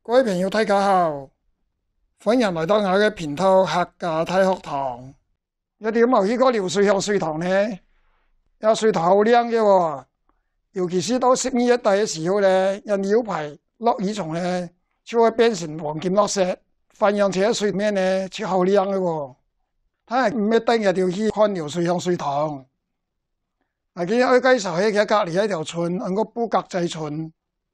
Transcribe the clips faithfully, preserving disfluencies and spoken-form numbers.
各位朋友大家好，歡迎來到我嘅頻道客家大學堂。有啲冇去過流水響水塘呢？有水塘好靚嘅喎，尤其是到十二月底嘅時候咧，有鳥排落雨蟲咧，就會變成黃金綠色，反映喺水面咧，就好靚嘅喎。睇下咩燈日就去看流水響水塘。嗱，今日我介紹喺佢隔離一條村，係個布格仔村。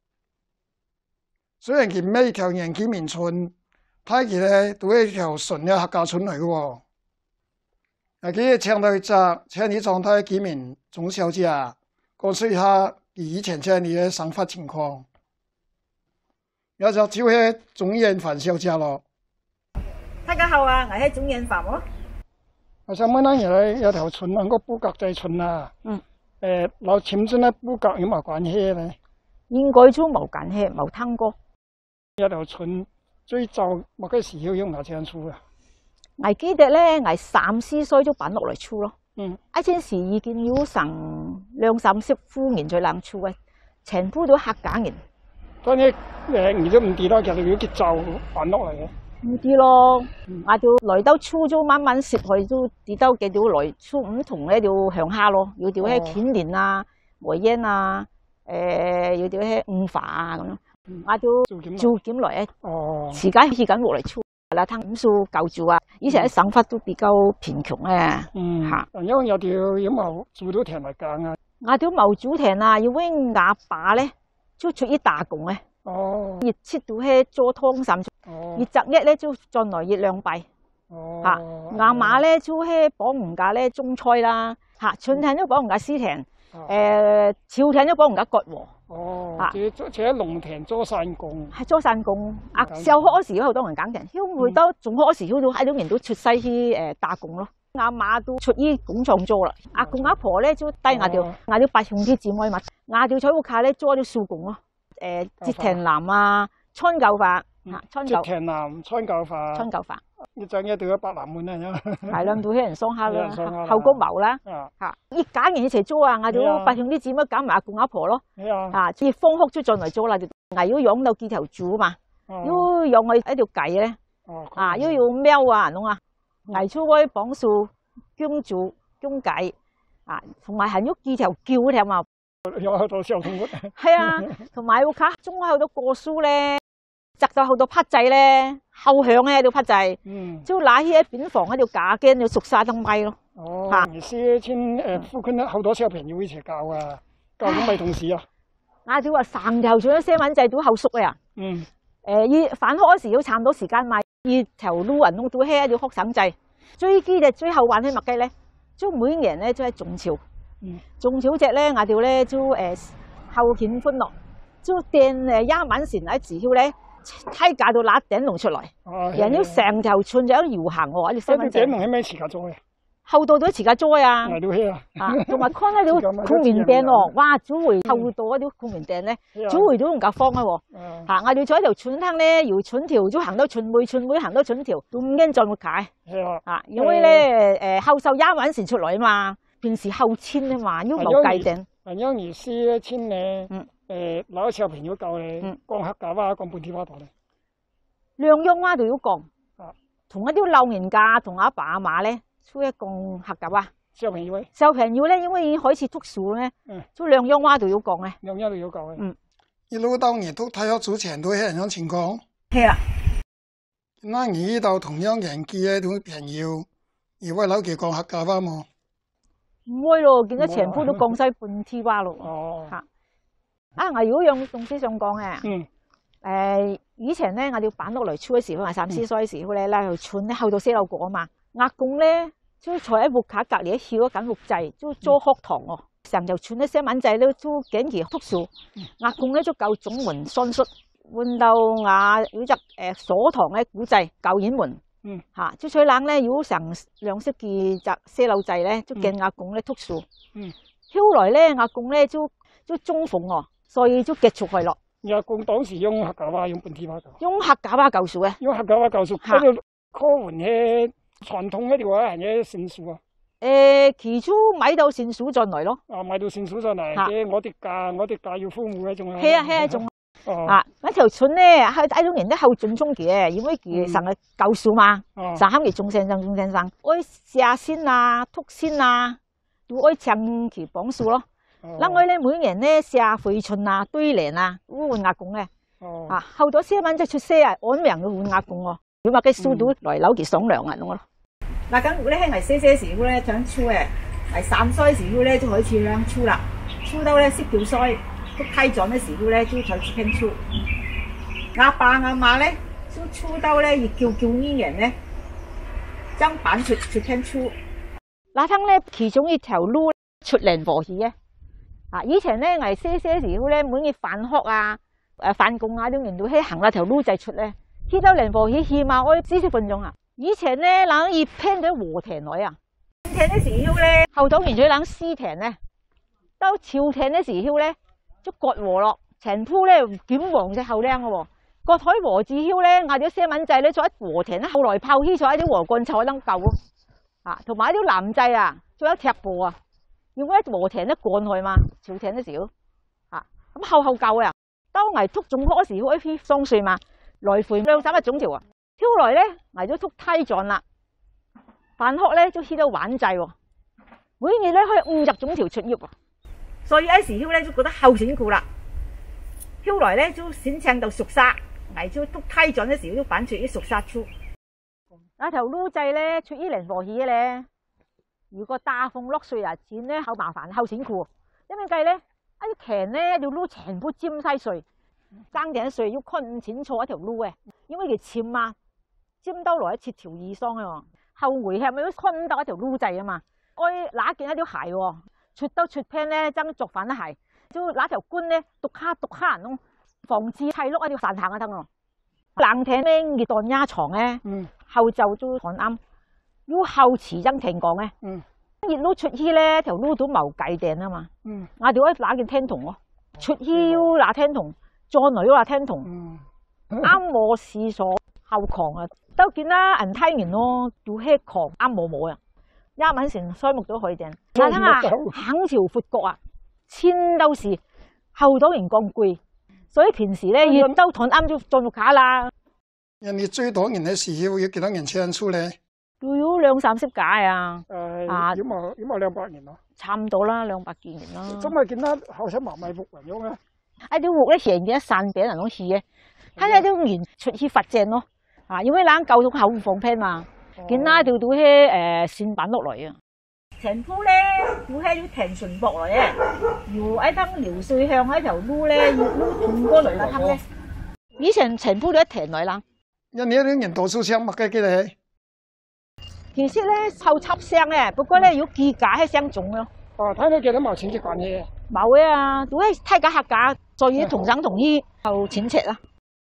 雖然佢唔係一條原居民村，睇佢咧都係一條純嘅客家村嚟嘅喎。嗱，佢請到一隻請你狀態居民鍾小姐啊，講述一下佢以前請你嘅生活情況。有就就係鍾艷凡小姐咯。 大家好啊，我係鍾艷凡喎。 我想問下你咧，有條村係個布格仔村啊。嗯。誒，老前村咧布格有冇關係咧？ 應該都冇關係，冇聽過。 一條村最早乜嘅時候用哪隻厝啊？ 我記得咧，我三四歲就搬落嚟厝咯。 嗯。 嗰陣時已經有成兩三十戶人在冷厝嘅，全部都客家人。 當然誒，你都唔記得其實要幾早搬落嚟嘅？ 唔知咯，嗯、我就來到厝就慢慢識去，都知道幾條來厝唔同咧，就鄉下咯，有條喺乾連啊、梅煙啊，誒、呃，有條喺五華啊咁樣。我就做檢來誒，時間去緊落嚟厝啦，聽五數舊住啊，以前啲生活都比較貧窮咧， 嗯嚇。 因為有條有冇做到田嚟耕啊？ 我條冇做田啊，因為我爸咧就出去打工咧， 哦， 熱切到喺做湯衫，熱雜日咧就進來熱兩幣，嚇。我媽咧就喺幫人家咧種菜啦，嚇，春天都幫人家施田，誒，秋天都幫人家割禾。 哦，即即喺農田做散工， 係做散工。啊，小學嗰時有好多人耕田，因為到中學嗰時好多喺啲人都出西去誒打工咯。阿媽都出於工廠做啦，阿公阿婆咧就帶我條我條八兄弟姊妹嘛，我條在屋企咧做啲手工咯，誒折田藍啊，穿舊髮嚇，穿舊。折田藍、穿舊髮。穿舊髮。 一陣一條百南門啊！ 係兩到啲人桑下啦，後個毛啦，嚇！一家人一齊做啊，我條八兄弟姊妹揀埋阿公阿婆咯，嚇！熱風哭出進嚟做啦，我要養到幾條豬嘛，要養我一條雞咧，啊，要要喵啊，弄啊，我出去幫手供豬供雞，啊，同埋係要幾條叫添啊， 有好多小動物。 係啊，同埋屋企種開好多果樹咧。摘咗好多匹仔咧，後響咧條匹仔， 嗯， 就拿起喺邊房喺條架間就熟晒燈米咯。 哦，你師親誒附近好多小朋友一齊教啊，教咁咪同事啊？ 我就話成條村啲細蚊仔都後熟啊。嗯。誒，依返學嗰時要差唔多時間買，依條路人都喺條學生仔。最記得最後玩起麥雞咧，就每年咧就係中秋。嗯。中秋節咧，我哋咧就誒後慶歡樂，就訂誒廿蚊錢喺時候咧。梯架到揦頂龍出來，人要成條村就喺度遊行喎，啲細蚊仔。頂龍係咩時間做嘅？後道都係時間做啊！啊，同埋看嗰條孔明頂喎，哇！早回後道嗰條孔明頂咧，早回都唔夠方啊喎！嚇，我哋坐喺條村坑咧，由村條都行到村尾，村尾行到村條，都唔驚再冇解。係啊！啊，因為咧誒後手廿蚊先出來啊嘛，平時後千啊嘛，要冇計頂。 係因而師千咧。嗯。誒，哪個小朋友教你講客家話、講本地話度咧？ 兩樣話都要講，同一啲老人家同阿爸阿媽咧，都係講客家話。 小朋友咧？小朋友咧，因為已經開始讀書咧，都兩樣話都要講嘅。 兩樣都要講嘅。嗯，一路到你讀大學之前都係咁樣情況。 係啊。 那你遇到同樣年紀嘅啲朋友，而會老佢講客家話冇？ 唔會咯，見到全部都講晒本地話咯。哦。嚇！啊！我有樣東西想講嘅，嗯，誒，以前咧，我哋搬落嚟厝嘅時候，我三四歲嘅時候咧，喺條村咧，後到四樓過啊嘛，阿公咧就坐喺木架隔離翹一間木仔，就做學堂哦。成條村啲細蚊仔咧都緊住讀書，阿公咧就教中文算術，換到我有隻誒鎖堂嘅古仔教英文，嗯，嚇，即最冷咧有成兩識幾隻細路仔咧，就跟阿公咧讀書，嗯，後來咧阿公咧就就中風哦。所以就結束去咯。 阿公當時用客家話，用本地話教。 用客家話教書嘅。 用客家話教書，嗰條課文嘅傳統嗰條話係咩成書啊？ 誒，起初買到成書進來咯。 啊，買到成書進嚟，即係我哋教，我哋教要父母嘅仲係。 係啊係啊，仲哦、 啊，嗰條村咧係喺種人都好準衝嘅，因為佢成日舊樹嘛，成日佢種先生種先生，愛射仙啊、禿仙啊，都愛請佢幫手咯。嗱我咧每年咧射回春啊、對聯啊，都換阿公嘅。啊，好多細蚊仔出世啊，按名嘅換阿公喎，如果佢數到來樓佢商量啊，咁咯。嗱咁我咧係咪細細時候咧想出嘅，係三歲時候咧就開始兩出啦，出到咧十九歲。都開咗嘅時候咧，就開始拼出。阿爸阿媽咧，就出到咧，一九九二年咧，將搬出出拼出。那趟咧，其中一條路出蓮禾墟嘅。啊，以前咧，我細細時候咧，每日返學啊、誒返工啊，啲人都喺行那條路仔出咧。去到蓮禾墟起碼要四十分鐘啊。以前咧，人要拼到禾田來啊。春天嘅時候咧，後頭完咗人施田咧，到秋天嘅時候咧。就割禾咯，成鋪咧捲黃隻後靚嘅喎，割開禾子糠咧，嗌啲細蚊仔咧坐喺禾田咧，後來拋棄坐喺啲禾杆湊得夠咯，啊，同埋啲男仔啊，做一踢步啊，用嗰啲禾田咧趕去嘛，朝田都少，啊，咁後後夠啊，當捱禿種嗰時候，一雙歲嘛，來回兩三個鐘頭啊，挑來咧捱咗禿梯撞啦，返學咧就去到玩仔喎，每日咧可以五十鐘頭出業啊。所以嗰時候咧就覺得好辛苦啦，後來咧就先請到熟沙，捱咗督梯轉嘅時候都搬出啲熟沙出。那條路仔咧出於蓮禾墟咧，如果大風落水啊，剪咧好麻煩，好辛苦。因為計咧一啲田咧條路全部沾晒水，耕田水要看唔清楚一條路嘅，因為佢淺啊，沾到來一切條以上啊，後回係咪都看唔到一條路仔啊嘛？我揦件一條鞋喎。出到出片咧，爭作反鞋，就拿條棍咧，篤下篤下咯，防止砌碌一條飯行啊得咯。冷天咧熱當丫床咧，後就都寒啱，要後遲爭停講咧。熱路出去咧，條路都冇計定啊嘛。我哋可以拿件天筒喎，出去要拿天筒，再來要拿天筒。啱我試所後狂啊，都見啦人睇完咯，都吃狂啱冇冇啊。一晚成衰木都可以定，你睇下行條闊角啊，千都是後到人講攰，所以平時咧要兜台啱就做木架啦。 人哋最多人嘅時候要幾多人請出咧？ 都要兩三十架啊！ 誒，啊，有冇有冇兩百年咯？ 差唔多啦，兩百幾年啦。 咁咪見得後生麻咪木嚟樣啊？ 一啲木咧成嘅散俾人攞去嘅，睇下啲人出去發正咯。啊，因為冷舊到後放平嘛。見拉條到喺誒線板落嚟啊！成鋪咧要喺要停船泊來嘅，如喺登遼水向喺條路咧要路斷過來啦，睇咧。以前成鋪都一停來啦。 一年啲人多數聲乜嘅嘅咧？ 其實咧後插聲嘅，不過咧要計價喺聲重咯。 哦，睇你幾多毛錢嘅關係？ 冇啊，都係睇價客價，所以同省同意後錢尺啦。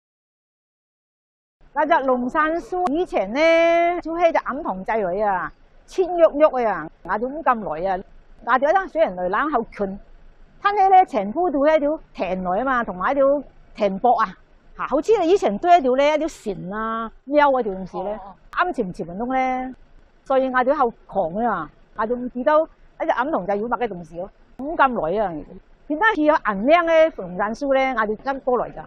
嗰隻龍山書以前咧，就係隻暗塘仔嚟啊，千鬱鬱啊，嗌到咁耐啊，嗌到一單水人嚟冷後困，睇起咧成鋪都係一條田來啊嘛，同埋一條田壆啊，嚇，好似你以前都係一條咧一條船啊、喵嗰條東西咧，啱潛潛運動咧，所以嗌到後狂啊，嗌到唔知道一隻暗塘仔要乜嘅東西咯，咁咁耐啊，點解似有銀靚嘅龍山書咧，嗌到真過來㗎？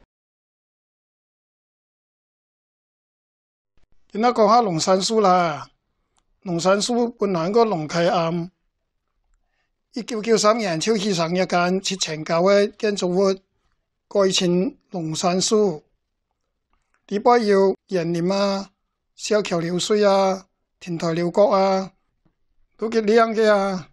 見到講下龍山書啦，龍山書本來個龍溪岸，一九九三年就起上一間七層高嘅建築物，改稱龍山書。裏邊有園林啊、小橋流水啊、亭台樓閣啊，都幾靚嘅啊！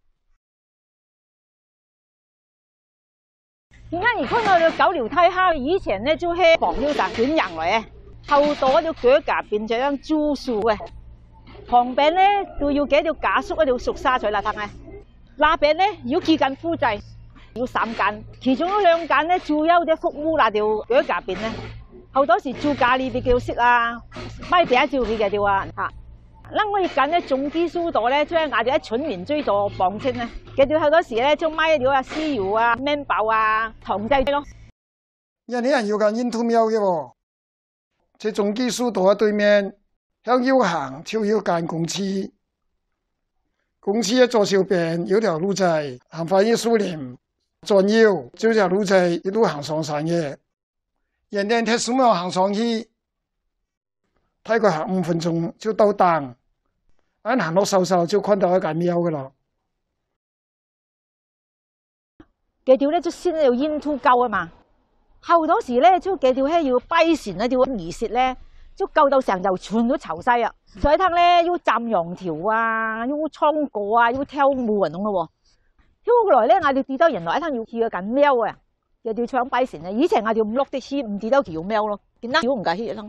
點解而家有條九條梯下？以前咧就係房腰站捲人嚟嘅。後度一條腳架變咗張竹樹嘅，旁邊咧都要幾條架叔一條熟沙水啦，睇下。那邊咧要幾間夫仔，要三間，其中有兩間咧就有隻福屋那條腳架邊咧，後多時住家裏邊叫識啊，咪第一照佢嘅條啊嚇。嗱我一間咧種基書度咧，將嗌住一村民追咗磅稱咧，嘅條後多時咧就買條啊豉油啊、麵包啊、糖仔咯。 有啲人要間煙土廟嘅喎。在種基書道嘅對面，向右行就有間公廁。公廁嘅左手邊有條路仔，行翻去樹林， 轉右，就條路仔一路行上山嘅。沿電梯數秒行上去，大概行五分鐘就到達。俺行落稍稍就看到一間廟嘅啦。 嗰條咧就先要煙土溝啊嘛，後當時咧就嗰條係要拜神嗰條儀式咧，就溝到成就全都潮晒啊！所以睇咧要站羊條啊，要唱歌啊，要跳舞運動咯喎。跳過來咧，我哋知道原來一趟要去個間廟啊，又要唱拜神啊。以前我哋唔落的士，唔知道叫廟咯，點解唔介意一趟？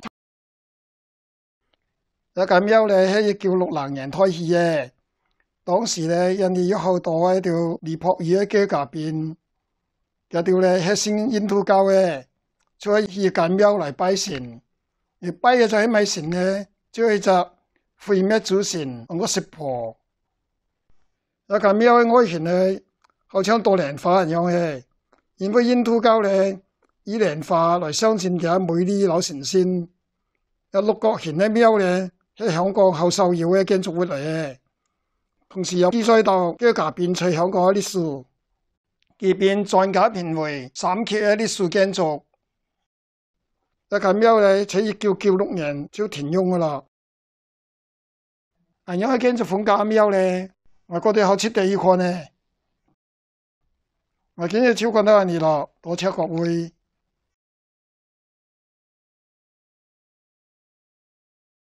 一間廟咧係叫六郎人開起嘅，當時咧人哋有好多喺條離泊魚嘅街隔邊。嗰條咧係信印度教嘅，所以去間廟嚟拜神。而拜嘅就係咩神咧？就係隻毀滅之神，同個石婆。一間廟嘅外形咧，好似多蓮花一樣嘅，因為印度教咧以蓮花來象徵嘅美麗老神仙。有六角形嘅廟咧，係香港好受要嘅建築物嚟嘅，同時又記載到嘅隔邊在香港嘅歷史。佢邊專家評為三級嘅歷史建築，一間廟咧，喺一九九六年就停用噶啦。咁樣嘅建築風格嘅廟咧，我覺得好值得一看呢。我今日就講到呢度，多謝各位。